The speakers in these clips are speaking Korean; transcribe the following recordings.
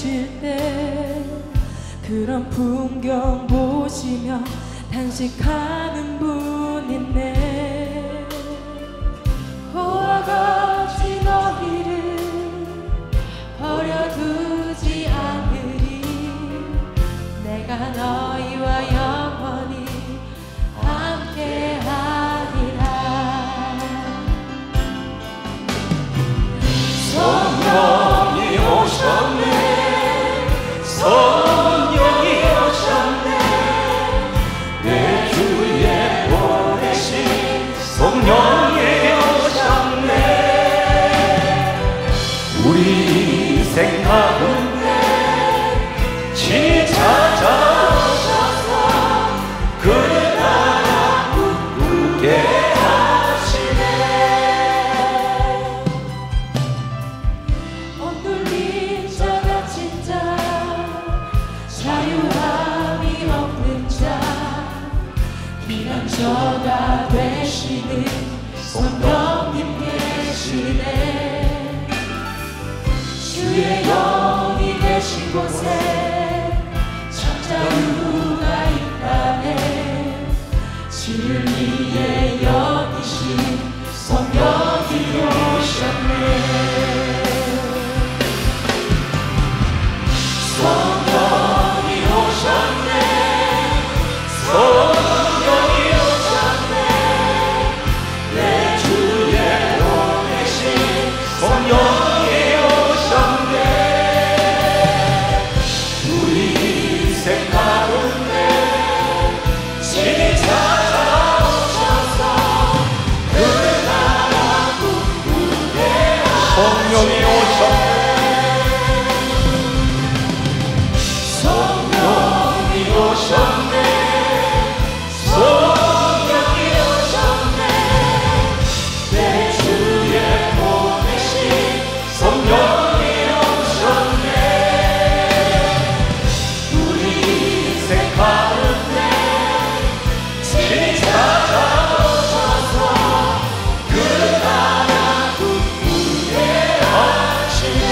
주실 때 그런 풍경 보시며 단식하는 분 있네. 호와 같이 너희를 버려두지 않으리. 내가 너희와 영원히 함께하리라. 성령이 오셨네. 성령이 오셨네. 내 주에 보내신 성령이 오셨네. 우리 인생 가운데 친히 찾아오셔서 그 나라 굳게 하시네. 엇눌린 자가 진짜 자유함이 없는 자 비난처가 되시는 성령님 계시네. 주의 영이 계신 곳에 참 자유가 있다네. 진리의 영이신 성령이 오셨네. 성령이 오셨네. 성령이 오셨네. 내 주에 보내신 성령이 오셨네. 우리 인생 가운데 친히 찾아오셔서 그 나라 꿈꾸게 하시네. 성령이 오셨네. 성령이 오셨네. 성령이 오셨네. 내 주에 보내신 성령이 오셨네. 우리 인생 가운데 친히 찾아오셔서 그 나라 꿈꾸게 하시네.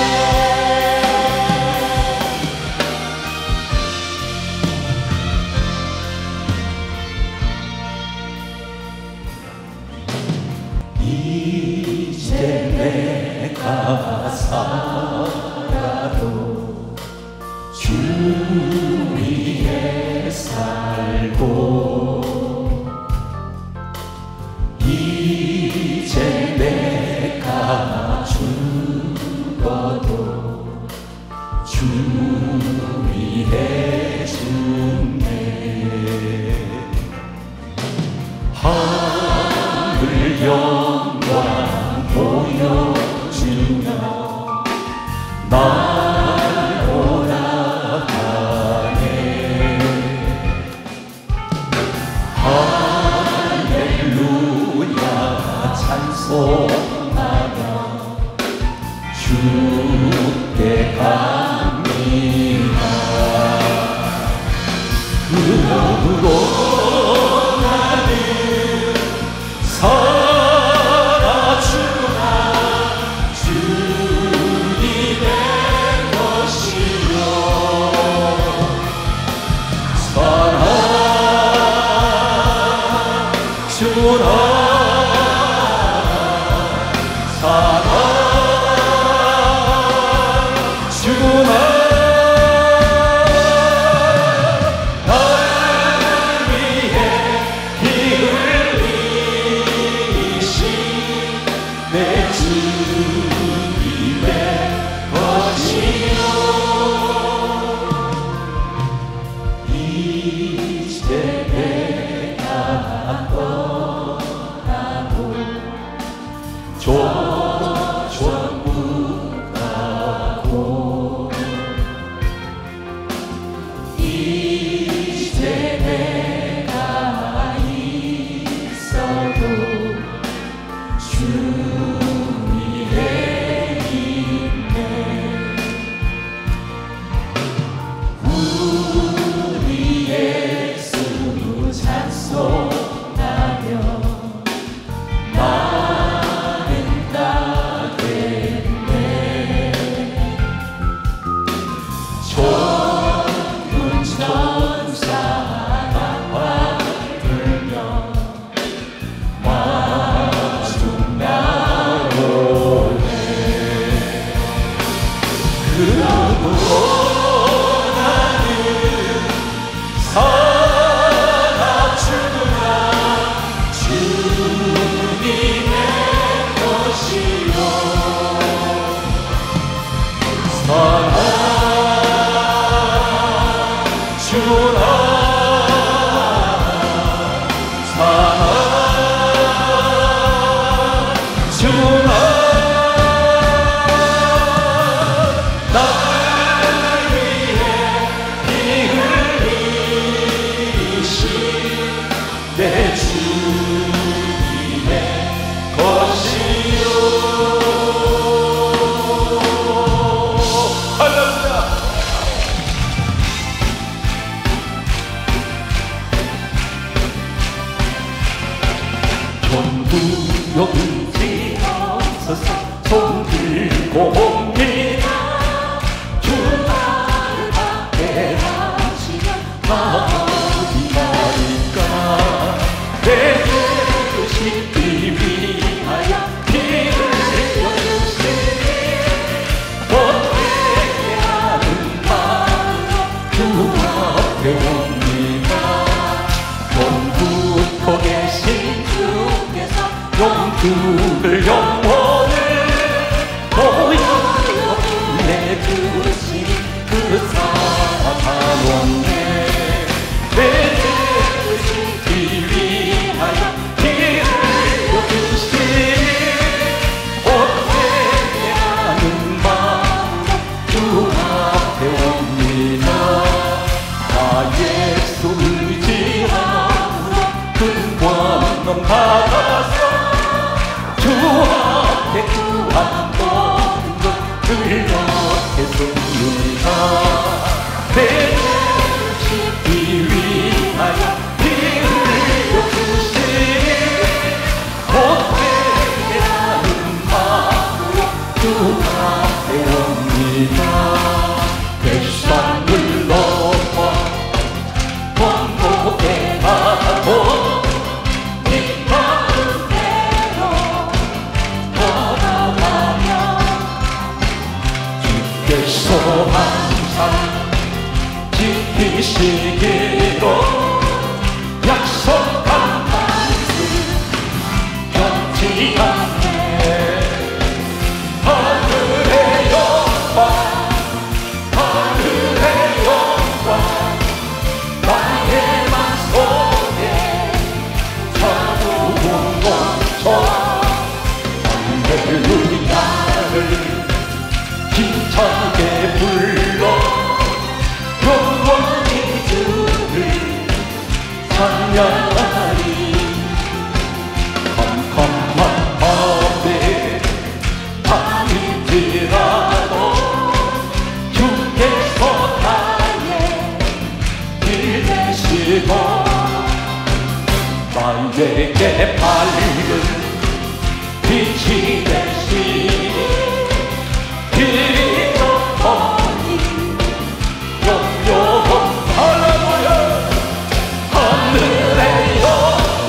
이제 내가 살아도 주 위에 살고 이제 내가 죽어도 주 위에 죽네. 하늘 영광 보여주며 날 오라가네. 할렐루야 찬송하며 주께 갑니다. 그러므로 나는 살아주마. 주님의 것이요 살아주라. 살아주나. 찬송하며 나는 주나 나를 위해 피 흘리신 내 주님의 것이요. 할렐루야. 전부여든지 없어서 손 들고 옵니다. 주 나를 받게 하시면 어디가니까. 내 뜻이 위하여 피를 흘려주시니 어때하는 마음으로 주 앞에 옵니다. 영부터 계신 주께서 영주를 영혼을 보여 내주신 그 사랑원에 내 뜻이 위하여 피를 흘려주시니 어때하는 마음으로 주 앞에 옵니다. 나의 손을 의지함으로 큰 권능 받아서 주 앞에 구한 모든 것 들려했습니다. 내 뜻이 위하여 피 흘려주시니 어때하는 마음으로 주 앞에 옵니다. 대상을 넘어 원복에 가고 네 마음대로 걸어가며 주께서 항상 지키시기로 약속한 말씀 변치 않네. 하늘의 영광 하늘의 영광 나의 맘속에 자주운 것처 할렐루야를 힘차게 불러 영원히 주를 찬양하리. 캄캄한 밤에 밤일지라도 주께서 나의 길 되시고 나에게 밝은 빛이 되시니 길이 좁더니 영영 할렐루야. 하늘의 영광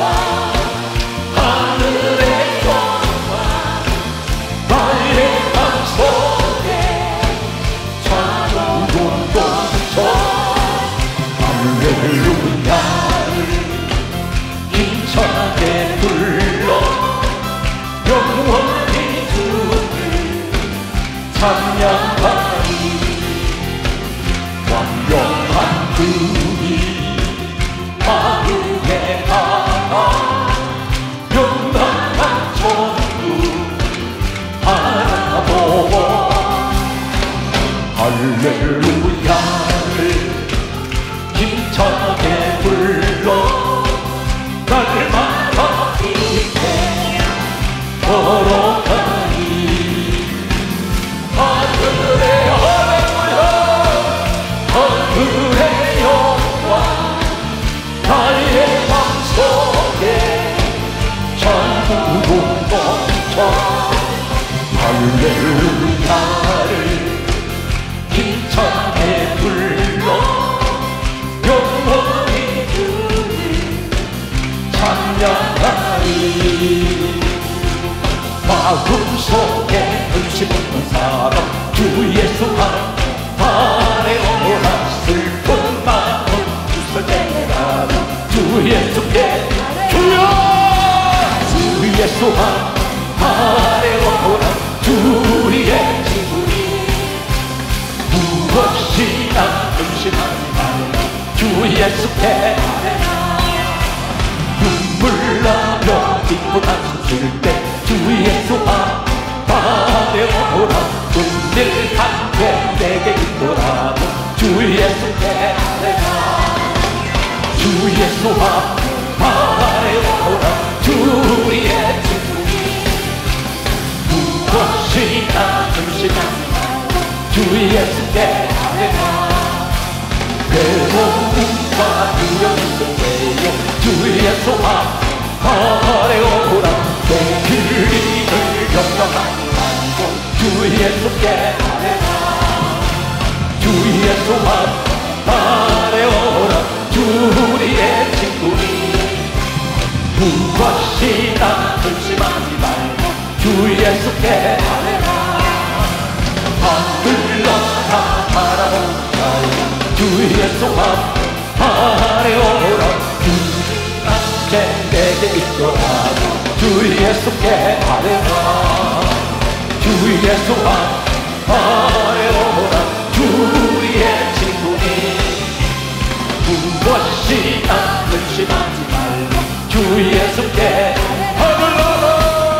하늘의 영광 나의 맘속에 자주운 것처 할렐루야를 힘차게 불러 영원히 주를 찬양하리. 완벽한 그이 마음에 담아 영원한 천국 바라보고 할렐루야를 힘차게 불러 날마다 빛에 걸어가니. 하늘의 할렐루야 하늘의 영광 나의 맘속에 자주운 것처 할렐루야를 힘차게 불러 영원히 주를 찬양하리. 마음속에 의심 없는 사람 주 예수 안에 오라. 슬픈 마음 주설대라도 주 예수께 주여 주 예수 안에 오라. 주 우리의 친구니 무엇이나 의심하지 말라. 주 예수께 눈물 기쁘다 줄때 주 예수와 바래오라 은밀 한데 내게 있더라도 주 예수께 아뢰라 주 예수와 바래오라 주의 친구니 무엇이나 불신하지 말고 주 예수께 아뢰라 괴로움과 두려움 속에요 주 예수와 바래오라 내 길이를 걱정하지 말고 주 예수께 아뢰라 주 예수와 바래오라 주 우리의 친구니 무엇이나 근심하지 말고 주 예수께 아뢰라 하늘로 다 바라보자 주 예수와 바래오라 주님께 내게 있더라도 주 예수께 아뢰라 주 예수와 바래오라 주 우리의 친구니 무엇이나 근심하지 말고 주 예수께 아뢰라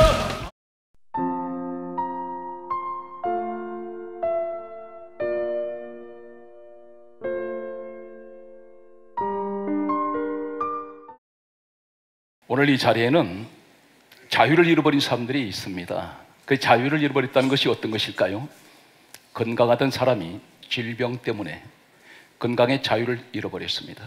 오늘 이 자리에는 자유를 잃어버린 사람들이 있습니다. 그 자유를 잃어버렸다는 것이 어떤 것일까요? 건강하던 사람이 질병 때문에 건강의 자유를 잃어버렸습니다.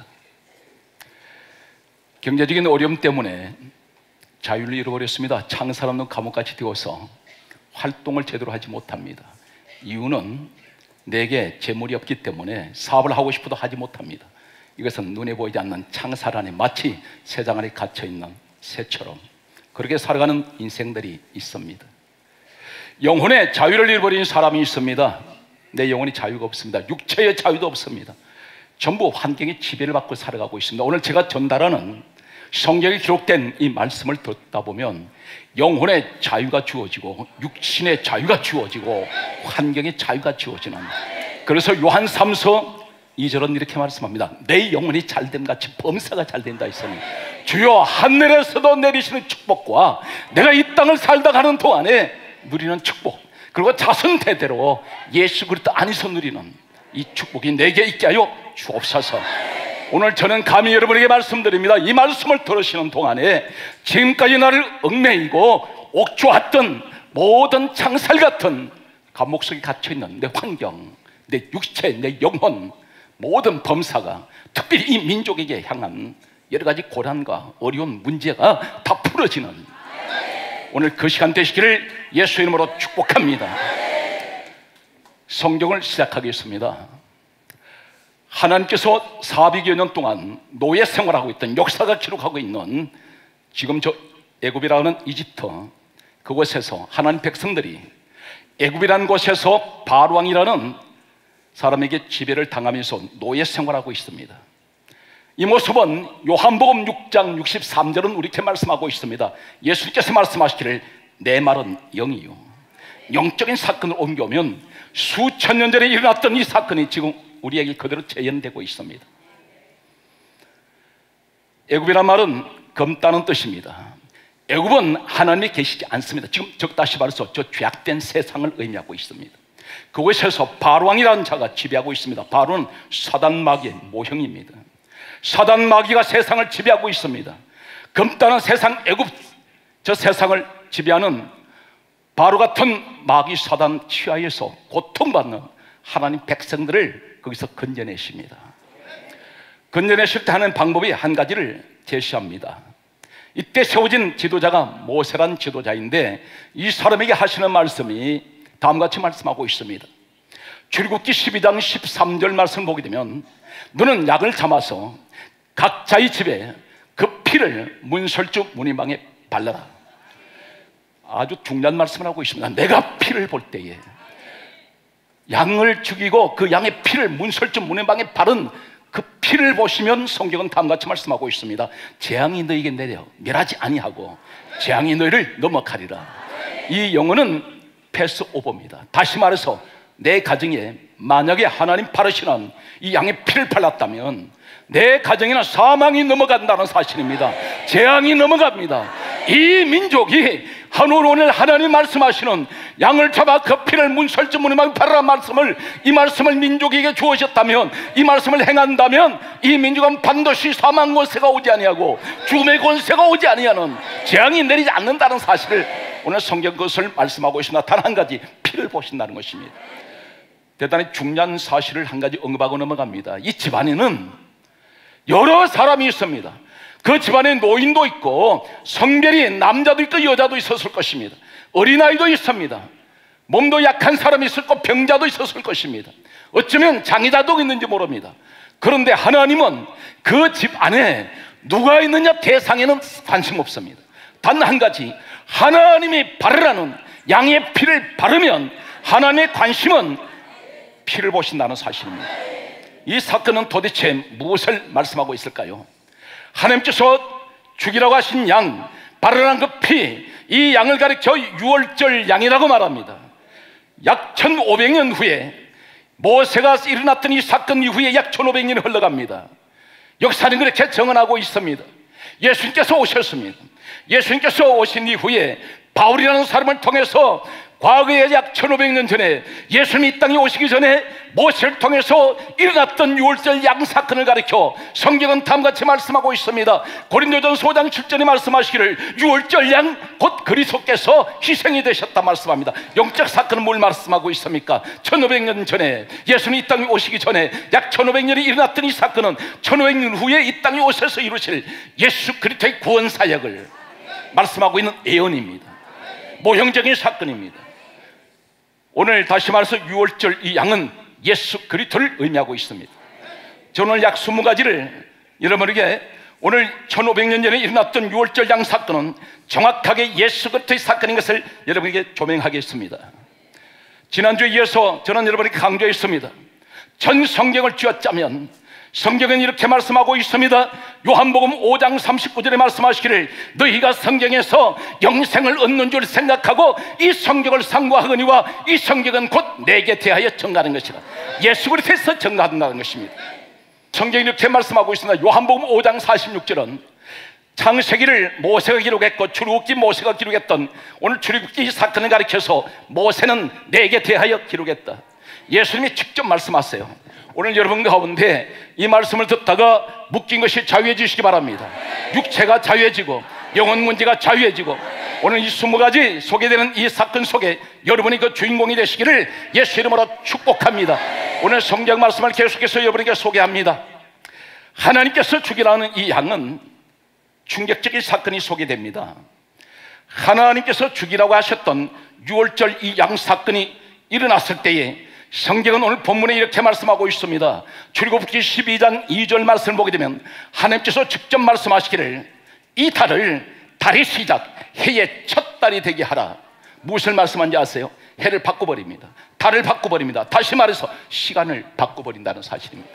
경제적인 어려움 때문에 자유를 잃어버렸습니다. 창살 없는 감옥같이 되어서 활동을 제대로 하지 못합니다. 이유는 내게 재물이 없기 때문에 사업을 하고 싶어도 하지 못합니다. 이것은 눈에 보이지 않는 창살 안에 마치 새장 안에 갇혀있는 새처럼 그렇게 살아가는 인생들이 있습니다. 영혼의 자유를 잃어버린 사람이 있습니다. 내 영혼이 자유가 없습니다. 육체의 자유도 없습니다. 전부 환경의 지배를 받고 살아가고 있습니다. 오늘 제가 전달하는 성경에 기록된 이 말씀을 듣다 보면 영혼의 자유가 주어지고 육신의 자유가 주어지고 환경의 자유가 주어지는, 그래서 요한 3서 2절은 이렇게 말씀합니다. 내 영혼이 잘됨 같이 범사가 잘된다 했으니 주여 하늘에서도 내리시는 축복과 내가 이 땅을 살다 가는 동안에 누리는 축복, 그리고 자손 대대로 예수 그리스도 안에서 누리는 이 축복이 내게 있게 하여 주옵소서. 오늘 저는 감히 여러분에게 말씀드립니다. 이 말씀을 들으시는 동안에 지금까지 나를 얽매이고 옥조했던 모든 창살 같은 감옥 속에 갇혀있는 내 환경, 내 육체, 내 영혼, 모든 범사가, 특별히 이 민족에게 향한 여러 가지 고난과 어려운 문제가 다 풀어지는 오늘 그 시간 되시기를 예수 이름으로 축복합니다. 성경을 시작하겠습니다. 하나님께서 400여 년 동안 노예 생활하고 있던 역사가 기록하고 있는 지금 저 애굽이라는 이집트, 그곳에서 하나님 백성들이 애굽이라는 곳에서 바로왕이라는 사람에게 지배를 당하면서 노예 생활하고 있습니다. 이 모습은 요한복음 6장 63절은 우리에게 말씀하고 있습니다. 예수님께서 말씀하시기를 내 말은 영이요, 영적인 사건을 옮겨오면 수천 년 전에 일어났던 이 사건이 지금 우리에게 그대로 재현되고 있습니다. 애굽이란 말은 검다는 뜻입니다. 애굽은 하나님이 계시지 않습니다. 지금 적다시 말해서 저 죄악된 세상을 의미하고 있습니다. 그곳에서 바로왕이라는 자가 지배하고 있습니다. 바로는 사단 마귀의 모형입니다. 사단 마귀가 세상을 지배하고 있습니다. 검다는 세상, 애굽 저 세상을 지배하는 바로 같은 마귀 사단 치하에서 고통받는 하나님 백성들을 거기서 건져내십니다. 건져내실 때 하는 방법이 한 가지를 제시합니다. 이때 세워진 지도자가 모세란 지도자인데 이 사람에게 하시는 말씀이 다음과 같이 말씀하고 있습니다. 출애굽기 12장 13절 말씀을 보게 되면 너는 약을 담아서 각자의 집에 그 피를 문설주 문이방에 발라라. 아주 중요한 말씀을 하고 있습니다. 내가 피를 볼 때에 양을 죽이고 그 양의 피를 문설주 문이방에 바른 그 피를 보시면 성경은 다음같이 말씀하고 있습니다. 재앙이 너에게 내려 멸하지 아니하고 재앙이 너희를 넘어가리라. 이 영어는 패스오버입니다. 다시 말해서 내 가정에 만약에 하나님 바르시는 이 양의 피를 발랐다면 내 가정에는 사망이 넘어간다는 사실입니다. 재앙이 넘어갑니다. 이 민족이 오늘 하나님 말씀하시는 양을 잡아 그 피를 문설주 무늬만 바르라 말씀을, 이 말씀을 민족에게 주어졌다면, 이 말씀을 행한다면 이 민족은 반드시 사망 권세가 오지 아니하고 죽음의 권세가 오지 아니하는 재앙이 내리지 않는다는 사실을 오늘 성경 그것을 말씀하고 있습니다. 단 한 가지, 피를 보신다는 것입니다. 대단히 중요한 사실을 한 가지 언급하고 넘어갑니다. 이 집안에는 여러 사람이 있습니다. 그 집안에 노인도 있고 성별이 남자도 있고 여자도 있었을 것입니다. 어린아이도 있습니다. 몸도 약한 사람이 있을 거, 병자도 있었을 것입니다. 어쩌면 장애자도 있는지 모릅니다. 그런데 하나님은 그 집 안에 누가 있느냐 대상에는 관심 없습니다. 단 한 가지, 하나님이 바르라는 양의 피를 바르면 하나님의 관심은 피를 보신다는 사실입니다. 이 사건은 도대체 무엇을 말씀하고 있을까요? 하나님께서 죽이라고 하신 양, 바르라는 그 피, 이 양을 가리켜 유월절 양이라고 말합니다. 약 1500년 후에 모세가 일어났던 이 사건 이후에 약 1500년이 흘러갑니다. 역사는 그렇게 정언하고 있습니다. 예수님께서 오셨습니다. 예수님께서 오신 이후에 바울이라는 사람을 통해서 과거에 약 1500년 전에 예수님이 이 땅에 오시기 전에 모세를 통해서 일어났던 유월절 양 사건을 가리켜 성경은 다음같이 말씀하고 있습니다. 고린도전서 5장 7절에 말씀하시기를 유월절 양 곧 그리스도께서 희생이 되셨다 말씀합니다. 영적 사건은 뭘 말씀하고 있습니까? 1500년 전에 예수님이 이 땅에 오시기 전에 약 1500년이 일어났던 이 사건은 1500년 후에 이 땅에 오셔서 이루실 예수 그리스도의 구원 사역을 말씀하고 있는 예언입니다. 모형적인 사건입니다. 오늘 다시 말해서 유월절 이 양은 예수 그리스도를 의미하고 있습니다. 저는 오늘 약 20가지를 여러분에게, 오늘 1500년 전에 일어났던 유월절 양 사건은 정확하게 예수 그리스도의 사건인 것을 여러분에게 조명하겠습니다. 지난주에 이어서 저는 여러분에게 강조했습니다. 전 성경을 쥐어짜면 성경은 이렇게 말씀하고 있습니다. 요한복음 5장 39절에 말씀하시기를 너희가 성경에서 영생을 얻는 줄 생각하고 이 성경을 상고하거니와 이 성경은 곧 내게 대하여 증가하는 것이라. 예수 그리스도에서 증가한다는 것입니다. 성경이 이렇게 말씀하고 있습니다. 요한복음 5장 46절은 창세기를 모세가 기록했고 출애굽기 모세가 기록했던 오늘 출애굽기 사건을 가리켜서 모세는 내게 대하여 기록했다. 예수님이 직접 말씀하세요. 오늘 여러분 가운데 이 말씀을 듣다가 묶인 것이 자유해지시기 바랍니다. 육체가 자유해지고 영혼 문제가 자유해지고 오늘 이 20가지 소개되는 이 사건 속에 여러분이 그 주인공이 되시기를 예수 이름으로 축복합니다. 오늘 성경 말씀을 계속해서 여러분에게 소개합니다. 하나님께서 죽이라는 이 양은 충격적인 사건이 소개됩니다. 하나님께서 죽이라고 하셨던 유월절 이 양 사건이 일어났을 때에 성경은 오늘 본문에 이렇게 말씀하고 있습니다. 출애굽기 12장 2절 말씀을 보게 되면 하나님께서 직접 말씀하시기를 이 달의 시작 해의 첫 달이 되게 하라. 무엇을 말씀한지 아세요? 해를 바꿔버립니다. 달을 바꿔버립니다. 다시 말해서 시간을 바꿔버린다는 사실입니다.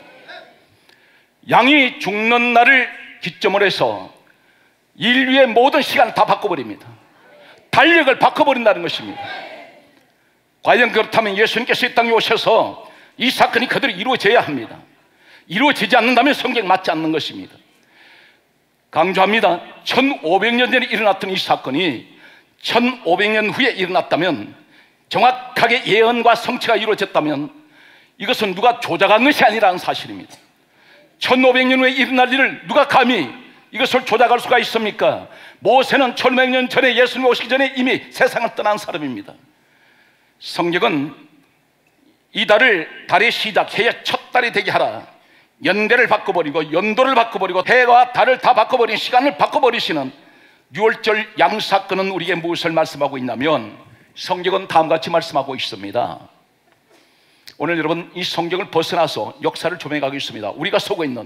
양이 죽는 날을 기점으로 해서 인류의 모든 시간을 다 바꿔버립니다. 달력을 바꿔버린다는 것입니다. 과연 그렇다면 예수님께서 이 땅에 오셔서 이 사건이 그대로 이루어져야 합니다. 이루어지지 않는다면 성경 맞지 않는 것입니다. 강조합니다. 1500년 전에 일어났던 이 사건이 1500년 후에 일어났다면, 정확하게 예언과 성취가 이루어졌다면 이것은 누가 조작한 것이 아니라는 사실입니다. 1500년 후에 일어날 일을 누가 감히 이것을 조작할 수가 있습니까? 모세는 1500년 전에 예수님 오시기 전에 이미 세상을 떠난 사람입니다. 성경은 이 달의 시작 해의 첫 달이 되게 하라. 연대를 바꿔버리고 연도를 바꿔버리고 해와 달을 다 바꿔버린 시간을 바꿔버리시는 유월절 양 사건은 우리에게 무엇을 말씀하고 있냐면 성경은 다음같이 말씀하고 있습니다. 오늘 여러분 이 성경을 벗어나서 역사를 조명하겠습니다. 우리가 속고 있는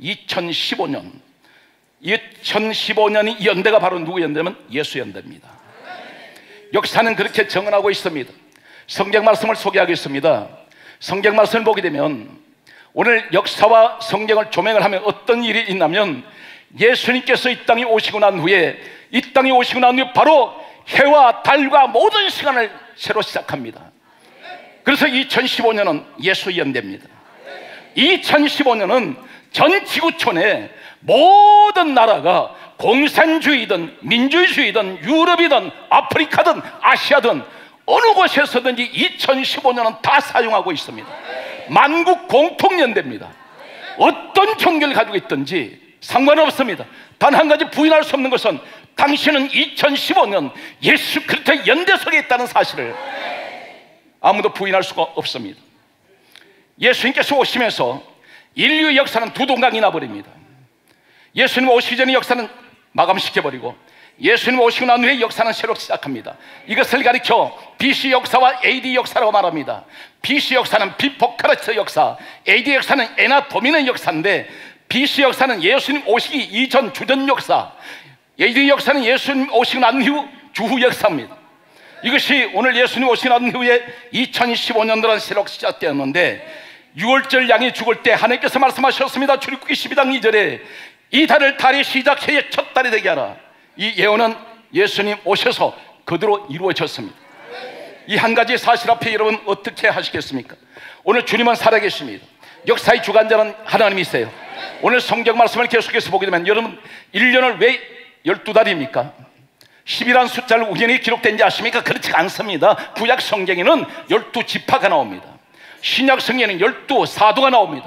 2015년이 이 연대가 바로 누구 연대면 예수 연대입니다. 역사는 그렇게 정언하고 있습니다. 성경 말씀을 소개하겠습니다. 성경 말씀을 보게 되면 오늘 역사와 성경을 조명을 하면 어떤 일이 있냐면 예수님께서 이 땅에 오시고 난 후에 바로 해와 달과 모든 시간을 새로 시작합니다. 그래서 2015년은 예수 연대입니다. 2015년은 전 지구촌에 모든 나라가 공산주의든 민주주의든 유럽이든 아프리카든 아시아든 어느 곳에서든지 2015년은 다 사용하고 있습니다. 만국 공통연대입니다. 어떤 종교를 가지고 있든지 상관없습니다. 단 한 가지 부인할 수 없는 것은 당신은 2015년 예수 그리스도의 연대 속에 있다는 사실을 아무도 부인할 수가 없습니다. 예수님께서 오시면서 인류의 역사는 두 동강이 나버립니다. 예수님 오시기 전의 역사는 마감시켜버리고 예수님 오시고 난 후에 역사는 새로 시작합니다. 이것을 가리켜 BC 역사와 AD 역사라고 말합니다. BC 역사는 비포크라스 역사, AD 역사는 에나토미는 역사인데, BC 역사는 예수님 오시기 이전 주전 역사, AD 역사는 예수님 오시고 난 후 주후 역사입니다. 이것이 오늘 예수님 오시고 난 후에 2015년도란 새로 시작되었는데, 6월절 양이 죽을 때 하나님께서 말씀하셨습니다. 출애굽기 12장 2절에 이 달을 달이 시작해의 첫 달이 되게 하라. 이 예언은 예수님 오셔서 그대로 이루어졌습니다. 이 한 가지 사실 앞에 여러분 어떻게 하시겠습니까? 오늘 주님은 살아계십니다. 역사의 주관자는 하나님이세요. 오늘 성경 말씀을 계속해서 보게 되면 여러분 1년을 왜 12달입니까? 10이라는 숫자를 우연히 기록된지 아십니까? 그렇지 않습니다. 구약 성경에는 12지파가 나옵니다. 신약 성경에는 12사도가 나옵니다.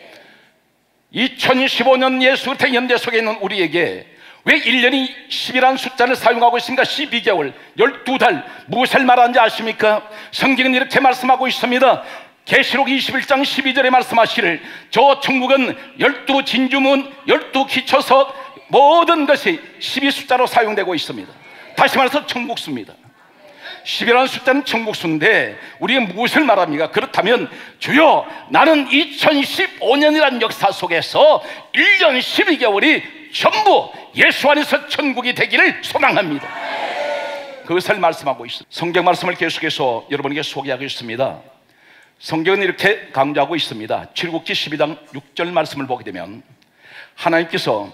2015년 예수 그리스도의 연대 속에 있는 우리에게 왜 1년이 10이라는 숫자를 사용하고 있습니까? 12개월, 12달, 무엇을 말하는지 아십니까? 성경은 이렇게 말씀하고 있습니다. 계시록 21장 12절에 말씀하시를 저 천국은 12진주문, 12기초석 모든 것이 12숫자로 사용되고 있습니다. 다시 말해서 천국수입니다. 10이라는 숫자는 천국수인데 우리가 무엇을 말합니까? 그렇다면 주여 나는 2015년이라는 역사 속에서 1년 12개월이 전부 예수 안에서 천국이 되기를 소망합니다. 그것을 말씀하고 있습니다. 성경 말씀을 계속해서 여러분에게 소개하고 있습니다. 성경은 이렇게 강조하고 있습니다. 출애굽기 12장 6절 말씀을 보게 되면 하나님께서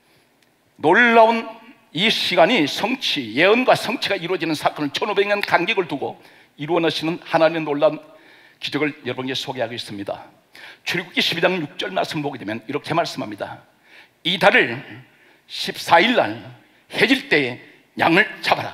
놀라운 이 시간이 성취, 예언과 성취가 이루어지는 사건을 1500년 간격을 두고 이루어내시는 하나님의 놀라운 기적을 여러분에게 소개하고 있습니다. 출애굽기 12장 6절 말씀을 보게 되면 이렇게 말씀합니다. 이 달을 14일 날 해질 때에 양을 잡아라.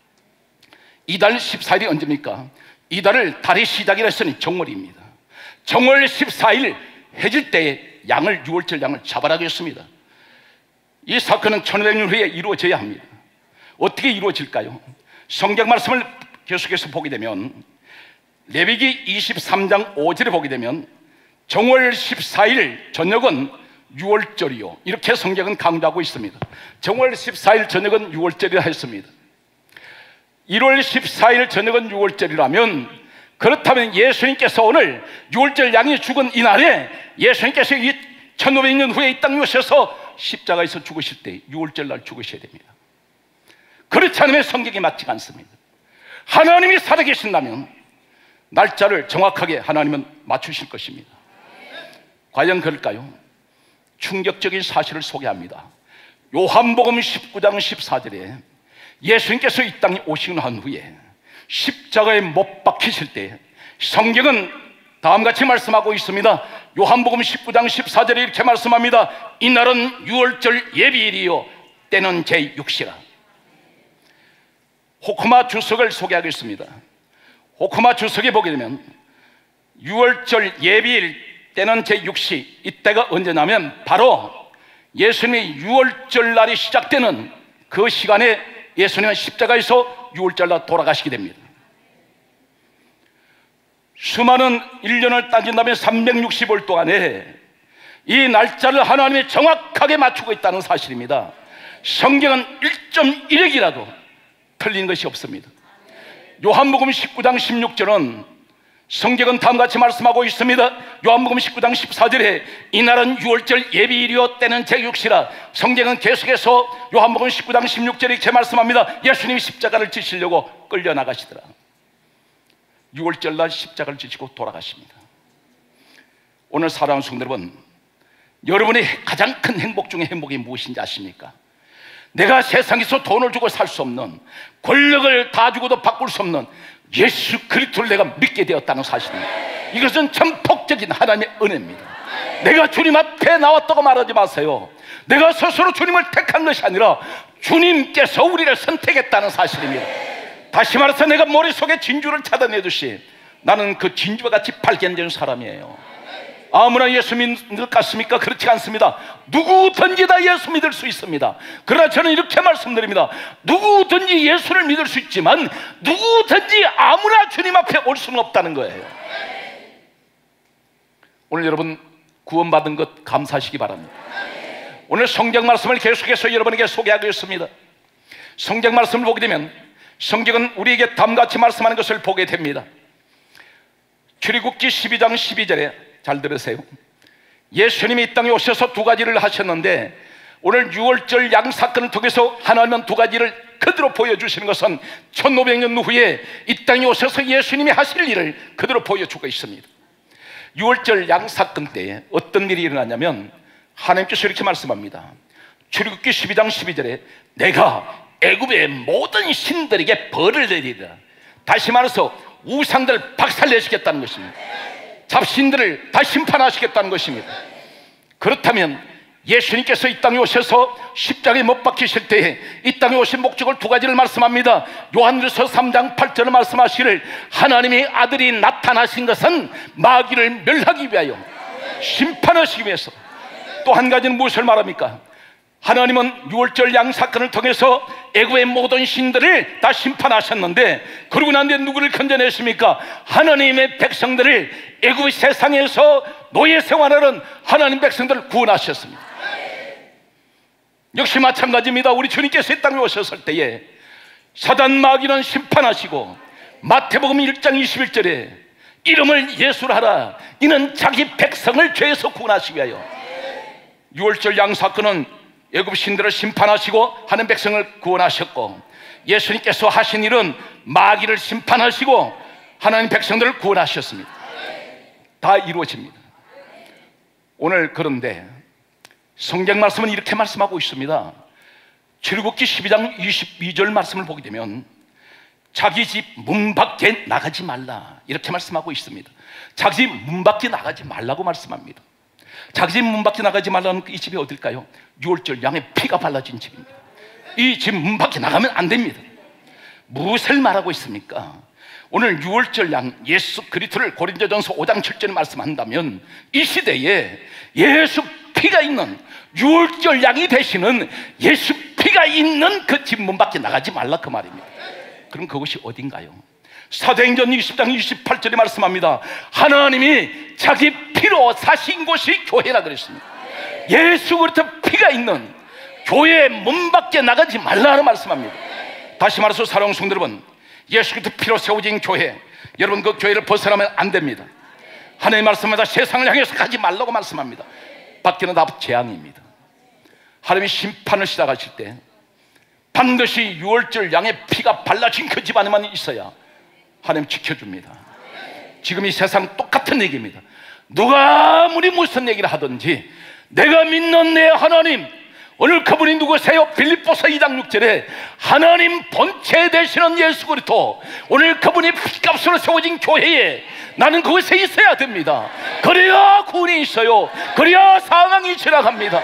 이 달 14일이 언제입니까? 이 달을 달의 시작이라 했으니 정월입니다. 정월 14일 해질 때에 양을 6월절 양을 잡아라고 했습니다. 이 사건은 1500년 후에 이루어져야 합니다. 어떻게 이루어질까요? 성경 말씀을 계속해서 보게 되면 레위기 23장 5절에 보게 되면 정월 14일 저녁은 6월절이요 이렇게 성경은 강조하고 있습니다. 정월 14일 저녁은 6월절이라 했습니다. 1월 14일 저녁은 6월절이라면 그렇다면 예수님께서 오늘 6월절 양이 죽은 이날에 예수님께서 1500년 후에 이 땅에 오셔서 십자가에서 죽으실 때 6월절 날 죽으셔야 됩니다. 그렇지 않으면 성경이 맞지 않습니다. 하나님이 살아계신다면 날짜를 정확하게 하나님은 맞추실 것입니다. 과연 그럴까요? 충격적인 사실을 소개합니다. 요한복음 19장 14절에 예수님께서 이 땅에 오시고 난 후에 십자가에 못 박히실 때 성경은 다음같이 말씀하고 있습니다. 요한복음 19장 14절에 이렇게 말씀합니다. 이날은 6월절 예비일이요 때는 제6시라. 호크마 주석을 소개하겠습니다. 호크마 주석에 보게 되면 6월절 예비일 때는 제6시, 이때가 언제냐면 바로 예수님의 6월절 날이 시작되는 그 시간에 예수님은 십자가에서 6월절 날 돌아가시게 됩니다. 수많은 1년을 따진다면 360일 동안에 이 날짜를 하나님이 정확하게 맞추고 있다는 사실입니다. 성경은 1.1억이라도 틀린 것이 없습니다. 요한복음 19장 16절은 성경은 다음같이 말씀하고 있습니다. 요한복음 19장 14절에 이날은 6월절 예비일이요 때는 제6시라. 성경은 계속해서 요한복음 19장 16절에 이렇게 말씀합니다. 예수님이 십자가를 지시려고 끌려나가시더라. 6월절 날 십자가를 지시고 돌아가십니다. 오늘 사랑하는 성도 여러분, 여러분의 가장 큰 행복 중에 행복이 무엇인지 아십니까? 내가 세상에서 돈을 주고 살 수 없는, 권력을 다 주고도 바꿀 수 없는 예수 그리스도를 내가 믿게 되었다는 사실입니다. 이것은 전폭적인 하나님의 은혜입니다. 내가 주님 앞에 나왔다고 말하지 마세요. 내가 스스로 주님을 택한 것이 아니라 주님께서 우리를 선택했다는 사실입니다. 다시 말해서 내가 머릿속에 진주를 찾아내듯이 나는 그 진주와 같이 발견된 사람이에요. 아무나 예수 믿을 것 같습니까? 그렇지 않습니다. 누구든지 다 예수 믿을 수 있습니다. 그러나 저는 이렇게 말씀드립니다. 누구든지 예수를 믿을 수 있지만 누구든지 아무나 주님 앞에 올 수는 없다는 거예요. 오늘 여러분 구원받은 것 감사하시기 바랍니다. 오늘 성경 말씀을 계속해서 여러분에게 소개하겠습니다. 성경 말씀을 보게 되면 성경은 우리에게 다음같이 말씀하는 것을 보게 됩니다. 출애굽기 12장 12절에 잘 들으세요. 예수님이 이 땅에 오셔서 두 가지를 하셨는데 오늘 6월절 양 사건을 통해서 하나님은 두 가지를 그대로 보여주시는 것은 1500년 후에 이 땅에 오셔서 예수님이 하실 일을 그대로 보여주고 있습니다. 6월절 양 사건 때에 어떤 일이 일어나냐면 하나님께서 이렇게 말씀합니다. 출애굽기 12장 12절에 내가 애굽의 모든 신들에게 벌을 내리리라. 다시 말해서 우상들 박살내시겠다는 것입니다. 잡신들을 다 심판하시겠다는 것입니다. 그렇다면 예수님께서 이 땅에 오셔서 십자가에 못 박히실 때에 이 땅에 오신 목적을 두 가지를 말씀합니다. 요한일서 3장 8절을 말씀하시기를 하나님의 아들이 나타나신 것은 마귀를 멸하기 위하여 심판하시기 위해서. 또 한 가지는 무엇을 말합니까? 하나님은 6월절 양 사건을 통해서 애굽의 모든 신들을 다 심판하셨는데 그러고 난 뒤에 누구를 건져내십니까? 하나님의 백성들을 애굽 세상에서 노예 생활하는 하나님 백성들을 구원하셨습니다. 역시 마찬가지입니다. 우리 주님께서 이 땅에 오셨을 때에 사단 마귀는 심판하시고 마태복음 1장 21절에 이름을 예수로 하라. 이는 자기 백성을 죄에서 구원하시기 위하여. 6월절 양 사건은 애굽 신들을 심판하시고 하는 백성을 구원하셨고 예수님께서 하신 일은 마귀를 심판하시고 하나님 백성들을 구원하셨습니다. 다 이루어집니다. 오늘 그런데 성경 말씀은 이렇게 말씀하고 있습니다. 출애굽기 12장 22절 말씀을 보게 되면 자기 집 문 밖에 나가지 말라 이렇게 말씀하고 있습니다. 자기 집 문 밖에 나가지 말라고 말씀합니다. 자기 집 문 밖에 나가지 말라는 이 집이 어딜까요? 6월절 양의 피가 발라진 집입니다. 이 집 문 밖에 나가면 안 됩니다. 무엇을 말하고 있습니까? 오늘 6월절 양 예수 그리스도를 고린도전서 5장 7절에 말씀한다면 이 시대에 예수 피가 있는 6월절 양이 되시는 예수 피가 있는 그 집 문 밖에 나가지 말라 그 말입니다. 그럼 그것이 어딘가요? 사도행전 20장 28절에 말씀합니다. 하나님이 자기 피로 사신 곳이 교회라 그랬습니다. 예수 그리스도 피가 있는 교회의 문 밖에 나가지 말라는 말씀합니다. 다시 말해서 사랑하는 성도 여러분, 예수 그리스도 피로 세워진 교회, 여러분 그 교회를 벗어나면 안 됩니다. 하나님 말씀마다 세상을 향해서 가지 말라고 말씀합니다. 밖에는 다 재앙입니다. 하나님이 심판을 시작하실 때 반드시 6월절 양의 피가 발라진 그 집안에만 있어야 하나님 지켜줍니다. 지금 이 세상 똑같은 얘기입니다. 누가 아무리 무슨 얘기를 하든지 내가 믿는 내 하나님, 오늘 그분이 누구세요? 빌립보서 2장 6절에 하나님 본체 되시는 예수 그리스도, 오늘 그분이 피값으로 세워진 교회에 나는 그곳에 있어야 됩니다. 그래야 구원이 있어요. 그래야 상황이 지나갑니다.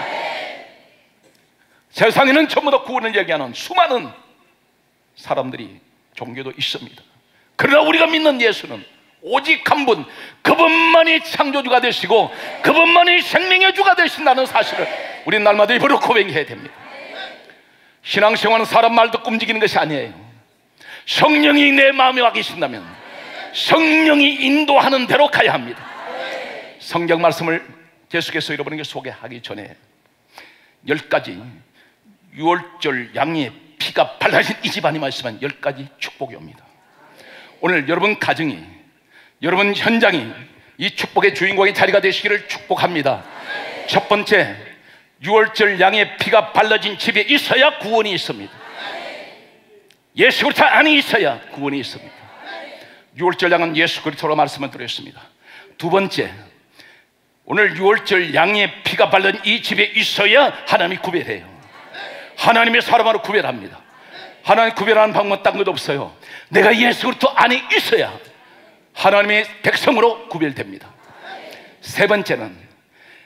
세상에는 전부 다 구원을 얘기하는 수많은 사람들이 종교도 있습니다. 그러나 우리가 믿는 예수는 오직 한 분, 그분만이 창조주가 되시고 그분만이 생명의 주가 되신다는 사실을 우리는 날마다 입으로 고백해야 됩니다. 신앙생활은 사람 말 듣고 움직이는 것이 아니에요. 성령이 내 마음에 와 계신다면 성령이 인도하는 대로 가야 합니다. 성경 말씀을 계속해서 여러분에게 소개하기 전에 10가지 6월절 양의 피가 발라진 이 집안이 말씀한 10가지 축복이 옵니다. 오늘 여러분 가정이, 여러분 현장이 이 축복의 주인공의 자리가 되시기를 축복합니다. 첫 번째, 6월절 양의 피가 발라진 집에 있어야 구원이 있습니다. 예수 그리스도 안에 있어야 구원이 있습니다. 6월절 양은 예수 그리스도로 말씀을 드렸습니다. 두 번째, 오늘 6월절 양의 피가 발라진 이 집에 있어야 하나님이 구별해요. 하나님의 사람으로 구별합니다. 하나님 구별하는 방법은 딴 것도 없어요. 내가 예수 그리스도 안에 있어야 하나님의 백성으로 구별됩니다. 세 번째는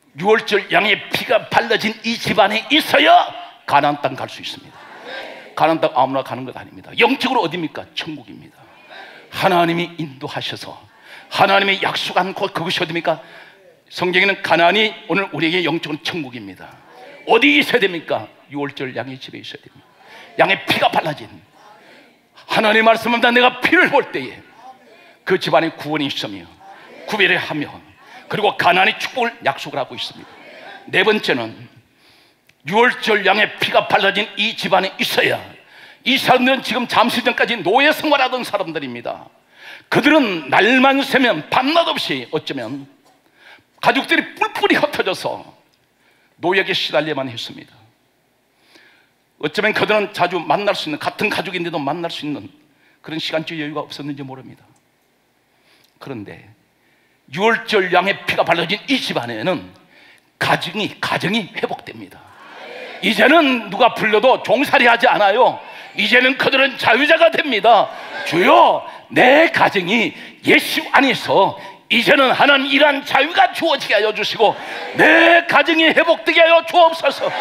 6월절 양의 피가 발라진 이 집안에 있어야 가나안 땅 갈 수 있습니다. 가나안 땅 아무나 가는 것 아닙니다. 영적으로 어디입니까? 천국입니다. 하나님이 인도하셔서 하나님의 약속한 곳, 그것이 어디입니까? 성경에는 가나안이 오늘 우리에게 영적으로 천국입니다. 어디 있어야 됩니까? 6월절 양의 집에 있어야 됩니다. 양의 피가 발라진, 하나님의 말씀합니다. 내가 피를 볼 때에 그 집안에 구원이 있으며 구별을 하며, 그리고 가나안의 축복을 약속을 하고 있습니다. 네 번째는 6월절 양의 피가 발라진 이 집안에 있어야, 이 사람들은 지금 잠시 전까지 노예 생활하던 사람들입니다. 그들은 날만 새면 밤낮 없이 어쩌면 가족들이 뿔뿔이 흩어져서 노예에게 시달려만 했습니다. 어쩌면 그들은 자주 만날 수 있는, 같은 가족인데도 만날 수 있는 그런 시간적 여유가 없었는지 모릅니다. 그런데 6월절 양의 피가 발라진 이 집안에는 가정이 회복됩니다. 이제는 누가 불러도 종살이 하지 않아요. 이제는 그들은 자유자가 됩니다. 주여, 내 가정이 예수 안에서 이제는 하나님 이러한 자유가 주어지게 하여 주시고 내 가정이 회복되게 하여 주옵소서.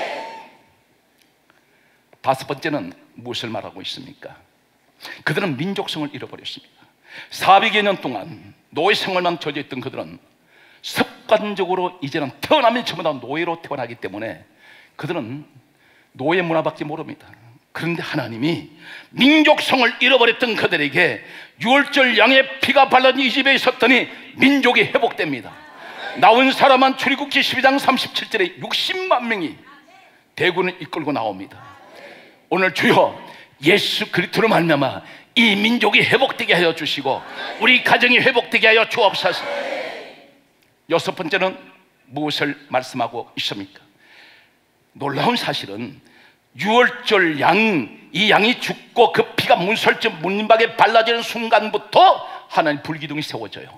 다섯 번째는 무엇을 말하고 있습니까? 그들은 민족성을 잃어버렸습니다. 400여 년 동안 노예 생활만 저지했던 그들은 습관적으로 이제는 태어나면 전부 다 노예로 태어나기 때문에 그들은 노예 문화밖에 모릅니다. 그런데 하나님이 민족성을 잃어버렸던 그들에게 6월절 양의 피가 발라진 이 집에 있었더니 민족이 회복됩니다. 나온 사람만 출애굽기 12장 37절에 60만 명이 대군을 이끌고 나옵니다. 오늘 주여, 예수 그리스도로 말미암아 이 민족이 회복되게 하여 주시고 우리 가정이 회복되게 하여 주옵소서. 여섯 번째는 무엇을 말씀하고 있습니까? 놀라운 사실은 6월절 이 양이 죽고 그 피가 문설주 문박에 발라지는 순간부터 하나님 불기둥이 세워져요.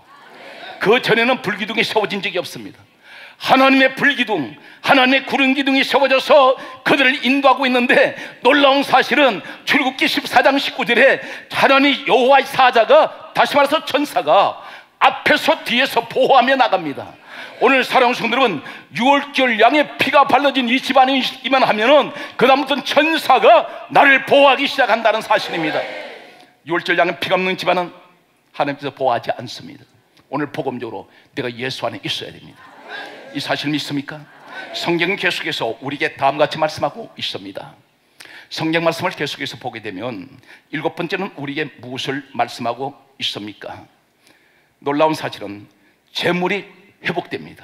그 전에는 불기둥이 세워진 적이 없습니다. 하나님의 불기둥, 하나님의 구름 기둥이 세워져서 그들을 인도하고 있는데, 놀라운 사실은 출애굽기 14장 19절에 하나님 여호와의 사자가, 다시 말해서 천사가 앞에서 뒤에서 보호하며 나갑니다. 오늘 사랑하는 성도 여러분, 6월절 양의 피가 발라진 이 집안에 있기만 하면은 그다음부터는 천사가 나를 보호하기 시작한다는 사실입니다. 6월절 양의 피가 없는 집안은 하나님께서 보호하지 않습니다. 오늘 복음적으로 내가 예수 안에 있어야 됩니다. 이 사실 믿습니까? 성경은 계속해서 우리에게 다음같이 말씀하고 있습니다. 성경 말씀을 계속해서 보게 되면 일곱 번째는 우리에게 무엇을 말씀하고 있습니까? 놀라운 사실은 재물이 회복됩니다.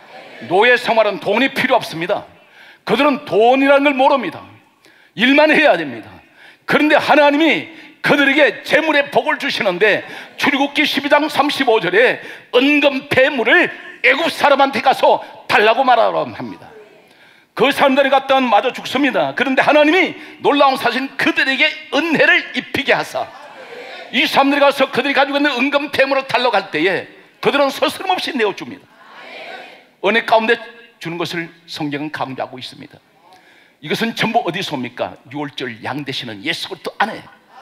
노예 생활은 돈이 필요 없습니다. 그들은 돈이라는 걸 모릅니다. 일만 해야 됩니다. 그런데 하나님이 그들에게 재물의 복을 주시는데 출애굽기 12장 35절에 은금 폐물을 애굽 사람한테 가서 달라고 말하라고 합니다. 그 사람들이 갔다 마저 죽습니다. 그런데 하나님이 놀라운 사실, 그들에게 은혜를 입히게 하사 이 사람들이 가서 그들이 가지고 있는 은금 폐물을 달라고 할 때에 그들은 서스름없이 내어줍니다. 은혜 가운데 주는 것을 성경은 강조하고 있습니다. 이것은 전부 어디서 옵니까? 6월절 양 되시는 예수 그리스도 안에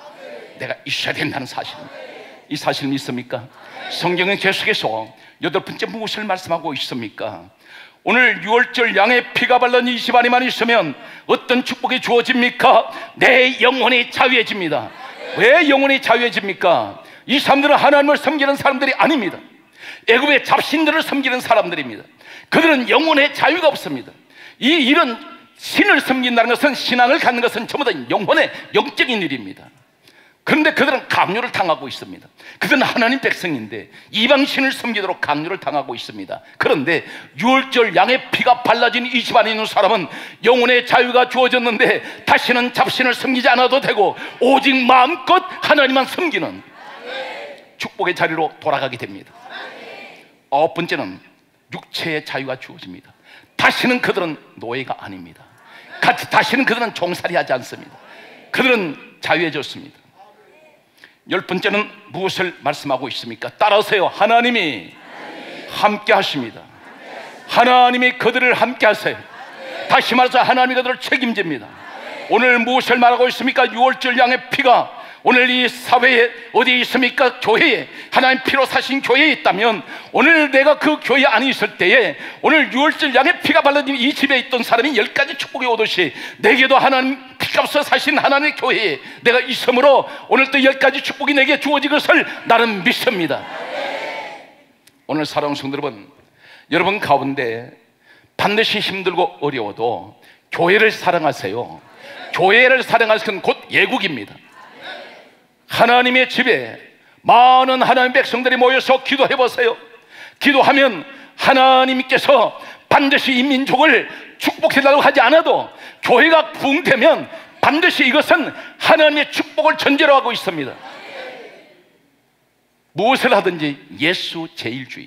내가 있어야 된다는 사실입니다. 이 사실 믿습니까? 성경은 계속해서 여덟 번째 무엇을 말씀하고 있습니까? 오늘 6월절 양의 피가 발라진 이 집안에만 있으면 어떤 축복이 주어집니까? 내 영혼이 자유해집니다. 왜 영혼이 자유해집니까? 이 사람들은 하나님을 섬기는 사람들이 아닙니다. 애굽의 잡신들을 섬기는 사람들입니다. 그들은 영혼의 자유가 없습니다. 이 일은 신을 섬긴다는 것은, 신앙을 갖는 것은 전부 다 영혼의 영적인 일입니다. 그런데 그들은 강요를 당하고 있습니다. 그들은 하나님 백성인데 이방신을 섬기도록 강요를 당하고 있습니다. 그런데 6월절 양의 피가 발라진 이 집안에 있는 사람은 영혼의 자유가 주어졌는데 다시는 잡신을 섬기지 않아도 되고 오직 마음껏 하나님만 섬기는 축복의 자리로 돌아가게 됩니다. 아홉 번째는 육체의 자유가 주어집니다. 다시는 그들은 노예가 아닙니다. 다시는 그들은 종살이 하지 않습니다. 그들은 자유해졌습니다. 열 번째는 무엇을 말씀하고 있습니까? 따라하세요. 하나님이 함께 하십니다. 하나님이 그들을 함께 하세요. 다시 말해서 하나님이 그들을 책임집니다. 오늘 무엇을 말하고 있습니까? 6월절 양의 피가 오늘 이 사회에 어디에 있습니까? 교회에, 하나님 피로 사신 교회에 있다면 오늘 내가 그 교회 안에 있을 때에 오늘 유월절 양의 피가 발라진 이 집에 있던 사람이 10가지 축복이 오듯이 내게도 하나님 피값을 사신 하나님의 교회에 내가 있으므로 오늘 또 10가지 축복이 내게 주어진 것을 나는 믿습니다. 오늘 사랑하는 성도 여러분, 여러분 가운데 반드시 힘들고 어려워도 교회를 사랑하세요. 교회를 사랑하는 것은 곧 예국입니다. 하나님의 집에 많은 하나님의 백성들이 모여서 기도해 보세요. 기도하면 하나님께서 반드시 이 민족을 축복해달라고 하지 않아도 교회가 부흥되면 반드시 이것은 하나님의 축복을 전제로 하고 있습니다. 무엇을 하든지 예수 제일주의,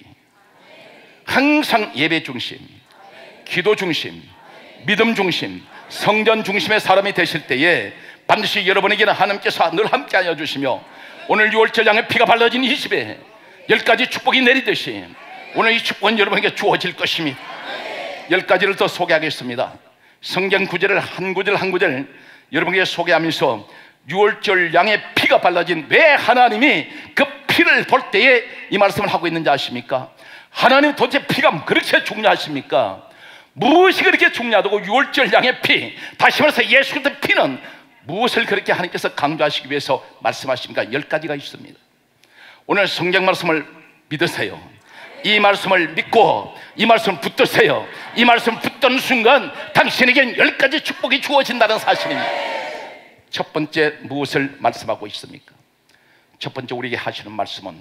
항상 예배 중심, 기도 중심, 믿음 중심, 성전 중심의 사람이 되실 때에 반드시 여러분에게는 하나님께서 늘 함께하여 주시며 오늘 유월절 양의 피가 발라진 이 집에 10가지 축복이 내리듯이 오늘 이 축복은 여러분에게 주어질 것입니다. 10가지를 더 소개하겠습니다. 성경 구절을 한 구절 한 구절 여러분에게 소개하면서 유월절 양의 피가 발라진 왜 하나님이 그 피를 볼 때에 이 말씀을 하고 있는지 아십니까? 하나님 도대체 피가 그렇게 중요하십니까? 무엇이 그렇게 중요하다고 유월절 양의 피, 다시 말해서 예수 그리스도의 피는 무엇을 그렇게 하나님께서 강조하시기 위해서 말씀하십니까? 10가지가 있습니다. 오늘 성경 말씀을 믿으세요. 이 말씀을 믿고 이 말씀을 붙드세요. 이 말씀을 붙드는 순간 당신에겐 10가지 축복이 주어진다는 사실입니다. 첫 번째 무엇을 말씀하고 있습니까? 첫 번째 우리에게 하시는 말씀은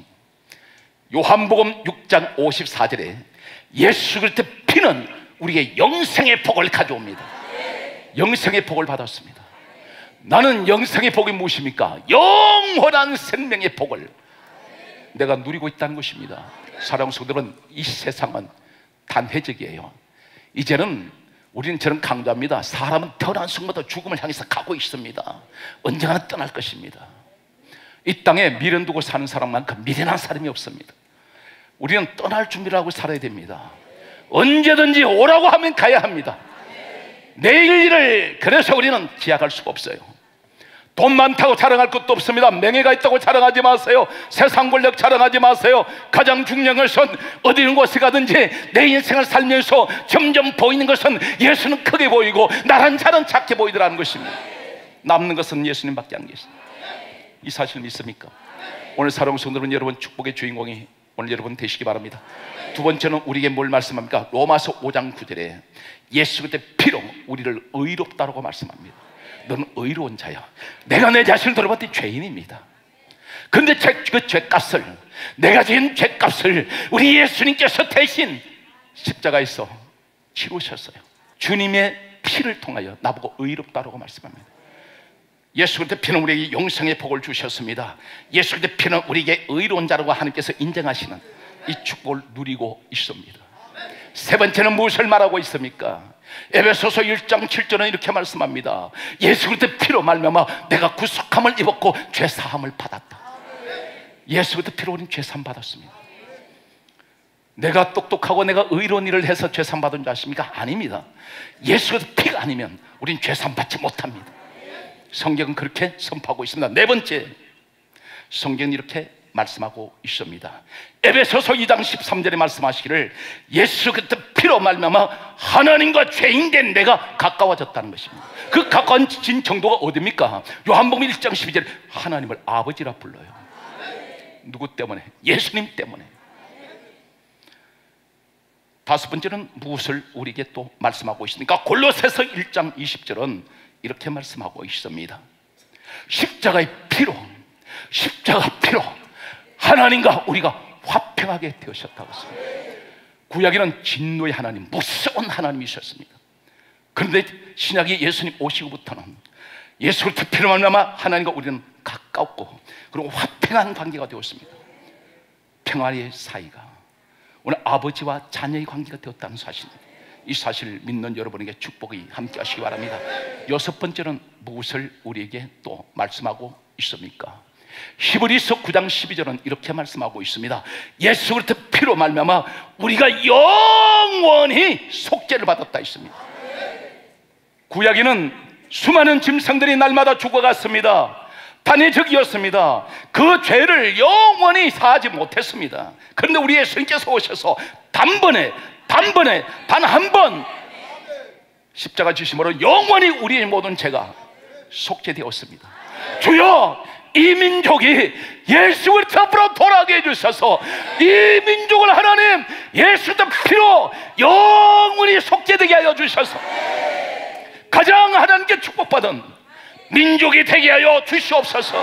요한복음 6장 54절에 예수 그리스도의 피는 우리에게 영생의 복을 가져옵니다. 영생의 복을 받았습니다. 나는 영생의 복이 무엇입니까? 영원한 생명의 복을 내가 누리고 있다는 것입니다. 사랑하는 성도들은 이 세상은 단회적이에요. 이제는 우리는 저는 강조합니다. 사람은 태어난 순간부터 죽음을 향해서 가고 있습니다. 언젠가는 떠날 것입니다. 이 땅에 미련 두고 사는 사람만큼 미련한 사람이 없습니다. 우리는 떠날 준비를 하고 살아야 됩니다. 언제든지 오라고 하면 가야 합니다. 내일 일을 그래서 우리는 기약할 수가 없어요. 돈 많다고 자랑할 것도 없습니다. 명예가 있다고 자랑하지 마세요. 세상 권력 자랑하지 마세요. 가장 중요한 것은 어디 곳에 가든지 내 인생을 살면서 점점 보이는 것은 예수는 크게 보이고 나란 자는 작게 보이더라는 것입니다. 남는 것은 예수님밖에 안 계십니다. 이 사실 믿습니까? 오늘 사랑하는 성도는 여러분 축복의 주인공이 오늘 여러분 되시기 바랍니다. 두 번째는 우리에게 뭘 말씀합니까? 로마서 5장 9절에 예수 그리스도의 피로 우리를 의롭다라고 말씀합니다. 너는 의로운 자야. 내가 내 자신을 돌아봤더니 죄인입니다. 그런데 그 죄값을, 내가 지은 죄값을 우리 예수님께서 대신 십자가에서 치루셨어요. 주님의 피를 통하여 나보고 의롭다라고 말씀합니다. 예수 그리스도의 피는 우리에게 영생의 복을 주셨습니다. 예수 그리스도의 피는 우리에게 의로운 자라고 하나님께서 인정하시는 이 축복을 누리고 있습니다. 세 번째는 무엇을 말하고 있습니까? 에베소서 1장 7절은 이렇게 말씀합니다. 예수 그리스도의 피로 말미암아 내가 구속함을 입었고 죄사함을 받았다. 예수 그리스도의 피로 우리는 죄사함 받았습니다. 내가 똑똑하고 내가 의로운 일을 해서 죄사함 받은 줄 아십니까? 아닙니다. 예수 그리스도의 피가 아니면 우리는 죄사함 받지 못합니다. 성경은 그렇게 선포하고 있습니다. 네 번째, 성경은 이렇게 말씀하고 있습니다. 에베소서 2장 13절에 말씀하시기를 예수 그리스도의 피로 말미암아 하나님과 죄인된 내가 가까워졌다는 것입니다. 그 가까워진 정도가 어디입니까? 요한복음 1장 12절에 하나님을 아버지라 불러요. 누구 때문에? 예수님 때문에. 다섯 번째는 무엇을 우리에게 또 말씀하고 있습니까? 골로새서 1장 20절은 이렇게 말씀하고 있습니다. 십자가의 피로 하나님과 우리가 화평하게 되셨다고 했습니다. 구약에는 진노의 하나님, 무서운 하나님이셨습니다. 그런데 신약이 예수님 오시고부터는 예수 그리스도의 피로 말미암아 하나님과 우리는 가깝고 그리고 화평한 관계가 되었습니다. 평화의 사이가 오늘 아버지와 자녀의 관계가 되었다는 사실입니다. 이 사실을 믿는 여러분에게 축복이 함께 하시기 바랍니다. 여섯 번째는 무엇을 우리에게 또 말씀하고 있습니까? 히브리서 9장 12절은 이렇게 말씀하고 있습니다. 예수 그리스도의 피로 말미암아 우리가 영원히 속죄를 받았다 했습니다. 구약에는 수많은 짐승들이 날마다 죽어갔습니다. 단의 적이었습니다. 그 죄를 영원히 사하지 못했습니다. 그런데 우리 예수님께서 오셔서 단번에 단 한 번 십자가 지심으로 영원히 우리의 모든 죄가 속죄되었습니다. 주여, 이 민족이 예수 그리스도 앞으로 돌아가게 해주셔서 이 민족을 하나님 예수 그리스도 피로 영원히 속죄되게 하여 주셔서 가장 하나님께 축복받은 민족이 되게 하여 주시옵소서.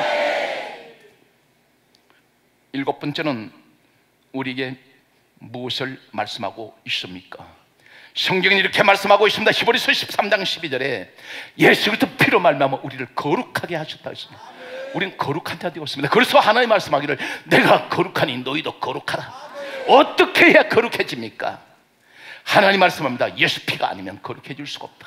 일곱 번째는 우리에게 무엇을 말씀하고 있습니까? 성경은 이렇게 말씀하고 있습니다. 히브리서 13장 12절에 예수 그리스도 피로 말미암아 우리를 거룩하게 하셨다 했습니다. 우리는 거룩한 자 되었습니다. 그래서 하나님 말씀하기를 내가 거룩하니 너희도 거룩하라. 어떻게 해야 거룩해집니까? 하나님 말씀합니다. 예수 피가 아니면 거룩해질 수가 없다.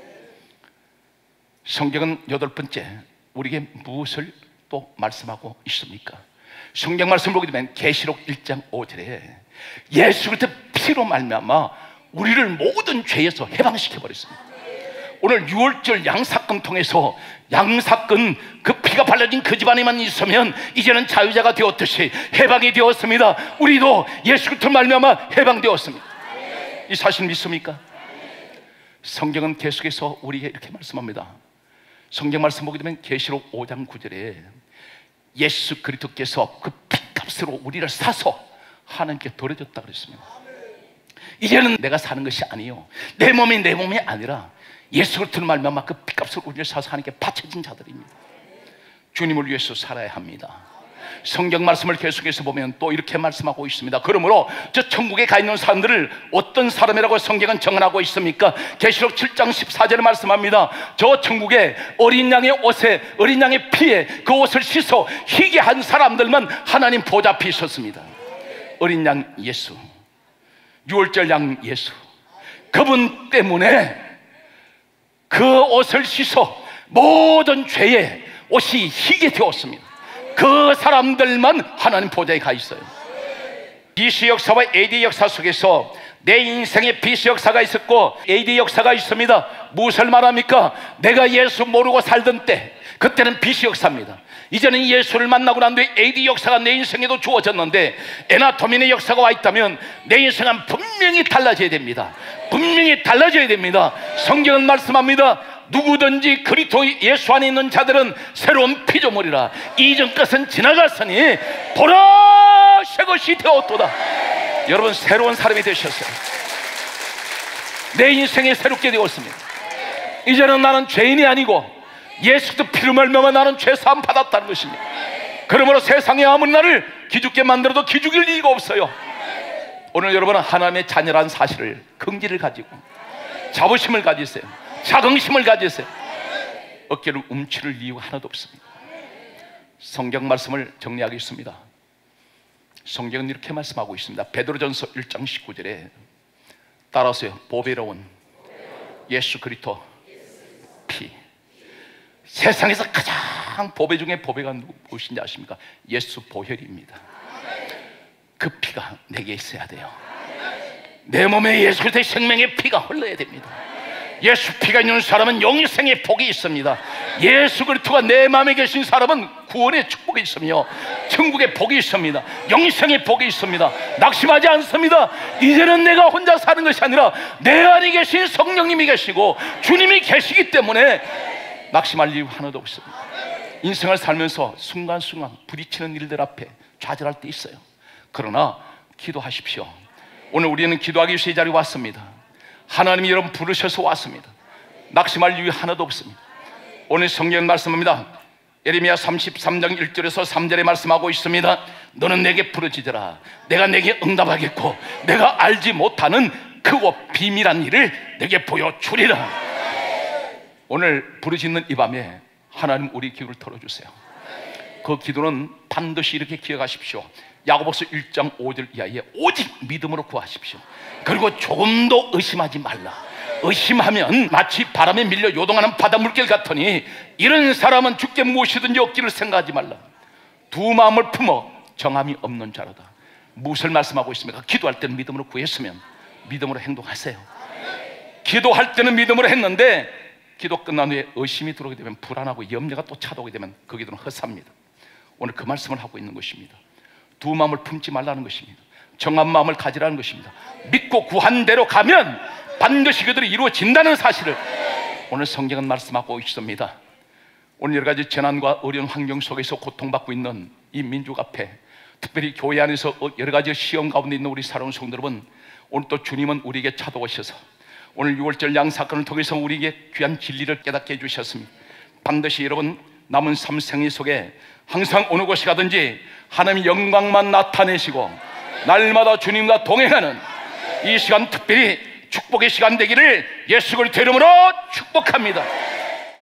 성경은 여덟 번째 우리에게 무엇을 또 말씀하고 있습니까? 성경 말씀을 보게 되면 계시록 1장 5절에 예수 그리스도 피로 말미암아 우리를 모든 죄에서 해방시켜 버렸습니다. 오늘 6월절 양사건 통해서 양사건 그 피가 발라진 그 집안에만 있으면 이제는 자유자가 되었듯이 해방이 되었습니다. 우리도 예수 그리스도 말미암아 해방되었습니다. 이 사실 믿습니까? 성경은 계속해서 우리에게 이렇게 말씀합니다. 성경 말씀 보게 되면 계시록 5장 9절에 예수 그리스도께서 그 피값으로 우리를 사서 하나님께 돌려줬다 그랬습니다. 이제는 내가 사는 것이 아니요 내 몸이 아니라 예수 그리스도를 말미암아 그 피값으로 우리를 사서 하나님께 바쳐진 자들입니다. 주님을 위해서 살아야 합니다. 성경 말씀을 계속해서 보면 또 이렇게 말씀하고 있습니다. 그러므로 저 천국에 가 있는 사람들을 어떤 사람이라고 성경은 정언하고 있습니까? 계시록 7장 14절에 말씀합니다. 저 천국에 어린 양의 옷에 어린 양의 피에 그 옷을 씻어 희게 한 사람들만 하나님 보좌 앞에 있었습니다. 어린 양 예수, 6월절 양 예수, 그분 때문에 그 옷을 씻어 모든 죄의 옷이 희게 되었습니다. 그 사람들만 하나님 보좌에 가 있어요. BC 역사와 AD 역사 속에서 내 인생에 BC 역사가 있었고 AD 역사가 있습니다. 무엇을 말합니까? 내가 예수 모르고 살던 때, 그때는 BC 역사입니다. 이제는 예수를 만나고 난 뒤에 AD 역사가 내 인생에도 주어졌는데 에나토민의 역사가 와 있다면 내 인생은 분명히 달라져야 됩니다. 분명히 달라져야 됩니다. 성경은 말씀합니다. 누구든지 그리스도 예수 안에 있는 자들은 새로운 피조물이라. 이전 것은 지나갔으니 보라 새 것이 되었도다. 여러분 새로운 사람이 되셨어요. 내 인생이 새롭게 되었습니다. 이제는 나는 죄인이 아니고 예수도 피로 말미암아 나는 죄사함 받았다는 것입니다. 그러므로 세상의 아무리 나를 기죽게 만들어도 기죽일 이유가 없어요. 오늘 여러분은 하나님의 자녀라는 사실을 긍지를 가지고 자부심을 가지세요. 자긍심을 가지세요. 어깨를 움츠릴 이유가 하나도 없습니다. 성경 말씀을 정리하겠습니다. 성경은 이렇게 말씀하고 있습니다. 베드로전서 1장 19절에 따라서요. 보배로운 예수 그리스도 피. 세상에서 가장 보배 중에 보배가 무엇인지 아십니까? 예수 보혈입니다. 그 피가 내게 있어야 돼요. 내 몸에 예수 그리스도의 생명의 피가 흘러야 됩니다. 예수 피가 있는 사람은 영생의 복이 있습니다. 예수 그리스도가 내 마음에 계신 사람은 구원의 축복이 있으며 천국의 복이 있습니다. 영생의 복이 있습니다. 낙심하지 않습니다. 이제는 내가 혼자 사는 것이 아니라 내 안에 계신 성령님이 계시고 주님이 계시기 때문에 낙심할 이유 하나도 없습니다. 인생을 살면서 순간순간 부딪히는 일들 앞에 좌절할 때 있어요. 그러나 기도하십시오. 오늘 우리는 기도하기 위해서 이 자리에 왔습니다. 하나님이 여러분 부르셔서 왔습니다. 낙심할 이유 하나도 없습니다. 오늘 성경 말씀합니다. 예레미야 33장 1절에서 3절에 말씀하고 있습니다. 너는 내게 부르짖으라. 내가 내게 응답하겠고 내가 알지 못하는 크고 비밀한 일을 내게 보여주리라. 오늘 부르짖는 이 밤에 하나님 우리 귀를 털어주세요. 그 기도는 반드시 이렇게 기억하십시오. 야고보서 1장 5절 이하에 오직 믿음으로 구하십시오. 그리고 조금도 의심하지 말라. 의심하면 마치 바람에 밀려 요동하는 바닷물길 같으니 이런 사람은 주께 무엇이든지 얻기를 생각하지 말라. 두 마음을 품어 정함이 없는 자로다. 무엇을 말씀하고 있습니까? 기도할 때는 믿음으로 구했으면 믿음으로 행동하세요. 기도할 때는 믿음으로 했는데 기도 끝난 후에 의심이 들어오게 되면 불안하고 염려가 또 찾아오게 되면 그 기도는 헛삽니다. 오늘 그 말씀을 하고 있는 것입니다. 두 마음을 품지 말라는 것입니다. 정한 마음을 가지라는 것입니다. 믿고 구한 대로 가면 반드시 그들이 이루어진다는 사실을 오늘 성경은 말씀하고 있습니다. 오늘 여러 가지 재난과 어려운 환경 속에서 고통받고 있는 이 민족 앞에, 특별히 교회 안에서 여러 가지 시험 가운데 있는 우리 사랑하는 성도 여러분, 오늘 또 주님은 우리에게 찾아오셔서 오늘 6월절 양사건을 통해서 우리에게 귀한 진리를 깨닫게 해주셨습니다. 반드시 여러분 남은 삶 생애 속에 항상 어느 곳에 가든지 하나님의 영광만 나타내시고 날마다 주님과 동행하는 이 시간, 특별히 축복의 시간 되기를 예수 그리스도 이름으로 축복합니다.